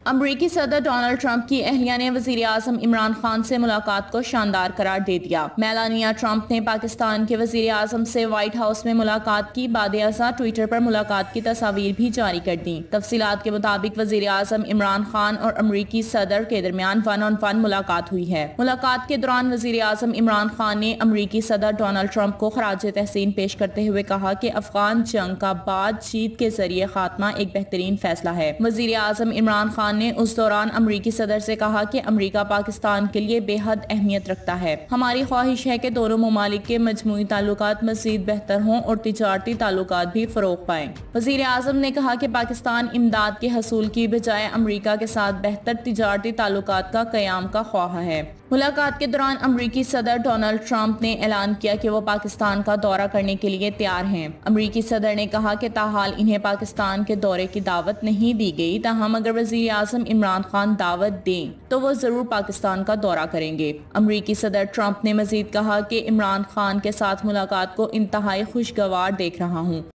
अमरीकी सदर Donald Trump की अहलिया ने वजीर आजम इमरान खान से मुलाकात को शानदार करार दे दिया। मेलानिया ट्रंप ने पाकिस्तान के वजीर आजम से व्हाइट हाउस में मुलाकात की। बाद-ए-अज़ां ट्विटर पर मुलाकात की तस्वीर भी जारी कर दी। तफसीलात के मुताबिक वजीर आजम इमरान खान और अमरीकी सदर के दरमियान 1-on-1 मुलाकात हुई है। मुलाकात के दौरान वजीर आजम इमरान खान ने अमरीकी सदर डोनाल्ड ट्रंप को खराज तहसीन पेश करते हुए कहा कि अफगान जंग का बातचीत के जरिए खात्मा एक बेहतरीन फैसला है। वजीर आजम इमरान खान ने उस दौरान अमरीकी सदर से कहा कि अमरीका पाकिस्तान के लिए बेहद अहमियत रखता है। हमारी ख्वाहिश है कि दोनों ममालिक के मजमूई ताल्लुकात मजीद बेहतर हों और तिजारती ताल्लुकात भी फरोग पाएं। वजीर आजम ने कहा कि पाकिस्तान इमदाद के हसूल की बजाय अमरीका के साथ बेहतर तिजारती ताल्लुकात का क़याम का ख्वाह है। मुलाकात के दौरान अमरीकी सदर डोनाल्ड ट्रंप ने ऐलान किया कि वो पाकिस्तान का दौरा करने के लिए तैयार हैं। अमरीकी सदर ने कहा कि ताहाल इन्हें पाकिस्तान के दौरे की दावत नहीं दी गई, ताहम अगर वजीर आजम इमरान खान दावत दें तो वो जरूर पाकिस्तान का दौरा करेंगे। अमरीकी सदर ट्रंप ने मजीद कहा कि इमरान खान के साथ मुलाकात को इंतहाई खुशगवार देख रहा हूँ।